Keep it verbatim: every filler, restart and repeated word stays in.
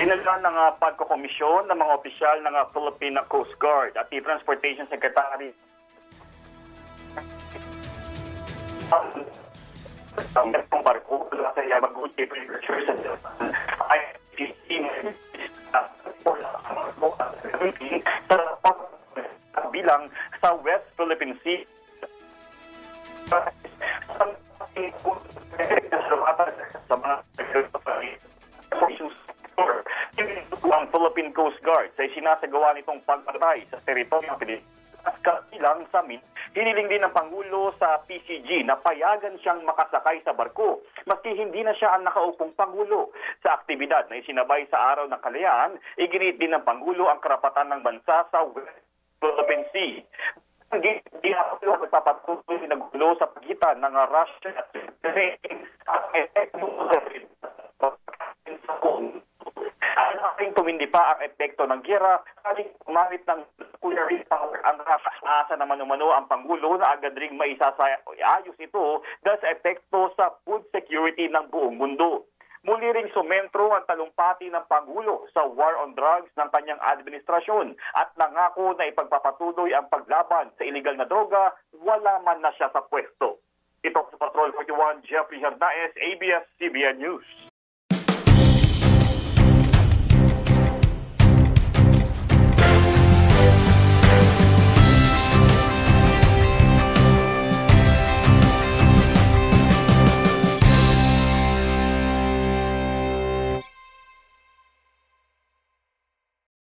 Pinaglaan ng uh, pagkokomisyon ng mga opisyal ng uh, Philippine Coast Guard at the Transportation Secretary ang itong barko sa Yamaguchi Prefecture sa ay fifteen bilang sa West Philippine Sea sa mga ang Philippine Coast Guard sa sinasagawa nitong pagpatay sa teritoryo ng Pilipinas. Kabilang sa amin, hiniling din ng Pangulo sa P C G na payagan siyang makasakay sa barko maski hindi na siya ang nakaupong Pangulo. Sa aktibidad na isinabay sa Araw ng Kalayaan, iginiit din ng Pangulo ang karapatan ng bansa sa West Philippine Sea. Hindi ako magpapatuloy na gulo sa pagitan ng Russia at Ukraine ang epekto ang aking tumindi pa ang epekto ng giyera, aling kumamit ng nuclear power ang nakakaasa naman umano ang Pangulo na agad ring maisasayos ito dahil sa epekto sa food security ng buong mundo. Muli ring sumentro ang talumpati ng Pangulo sa war on drugs ng kanyang administrasyon at nangako na ipagpapatuloy ang paglaban sa iligal na droga wala man na siya sa pwesto. Ito sa Patrol forty-one, Jeffrey Hernaez, A B S C B N News.